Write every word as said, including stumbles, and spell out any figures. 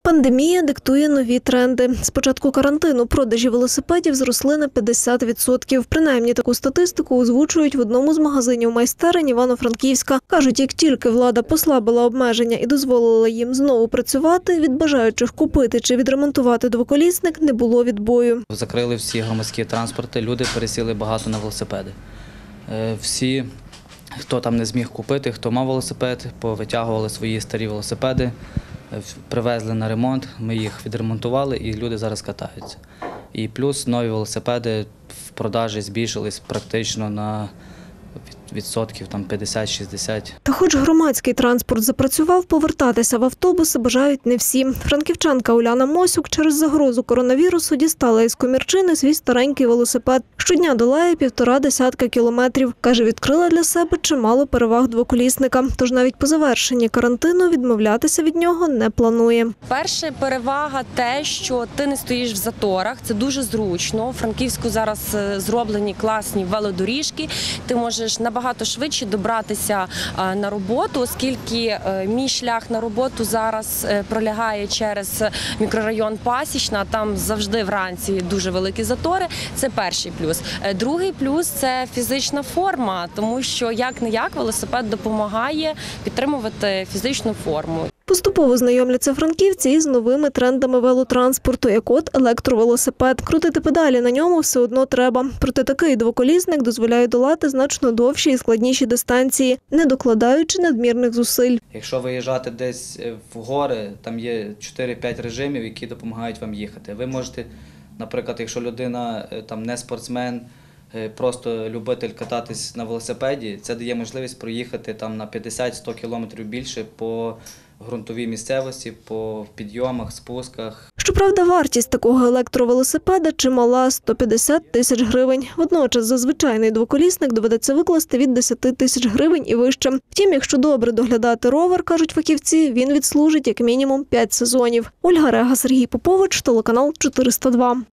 Пандемія диктує нові тренди. З початку карантину продажі велосипедів зросли на п'ятдесят відсотків. Принаймні таку статистику озвучують в одному з магазинів майстерень Івано-Франківська. Кажуть, як тільки влада послабила обмеження і дозволила їм знову працювати, від бажаючих купити чи відремонтувати двоколісник не було відбою. Закрили всі громадські транспорти, люди пересіли багато на велосипеди. Всі, хто там не зміг купити, хто мав велосипед, повитягували свої старі велосипеди, привезли на ремонт, ми їх відремонтували і люди зараз катаються. І плюс нові велосипеди в продажі збільшились практично на відсотків там п'ятдесят-шістдесят. Та хоч громадський транспорт запрацював, повертатися в автобуси бажають не всі. Франківчанка Уляна Мосюк через загрозу коронавірусу дістала із комірчини свій старенький велосипед. Щодня долає півтора десятка кілометрів. Каже, відкрила для себе чимало переваг двоколісника. Тож навіть по завершенні карантину відмовлятися від нього не планує. Перша перевага те, що ти не стоїш в заторах. Це дуже зручно. У Франківську зараз зроблені класні велодоріжки. Ти можеш набагато Багато швидше добратися на роботу, оскільки мій шлях на роботу зараз пролягає через мікрорайон Пасічна, там завжди вранці дуже великі затори. Це перший плюс. Другий плюс – це фізична форма, тому що як-не-як велосипед допомагає підтримувати фізичну форму. Поступово знайомляться франківці із новими трендами велотранспорту, як от електровелосипед. Крутити педалі на ньому все одно треба. Проте такий двоколісник дозволяє долати значно довші і складніші дистанції, не докладаючи надмірних зусиль. Якщо виїжджати десь в гори, там є чотири-п'ять режимів, які допомагають вам їхати. Ви можете, наприклад, якщо людина там не спортсмен, просто любитель кататись на велосипеді, це дає можливість проїхати там на п'ятдесят-сто кілометрів більше по ґрунтовій місцевості, по підйомах, спусках. Щоправда, вартість такого електровелосипеда чимала – сто п'ятдесят тисяч гривень. Водночас за звичайний двоколісник доведеться викласти від десяти тисяч гривень і вище. Втім, якщо добре доглядати ровер, кажуть фахівці, він відслужить як мінімум п'ять сезонів. Ольга Рега, Сергій Попович, телеканал чотириста два.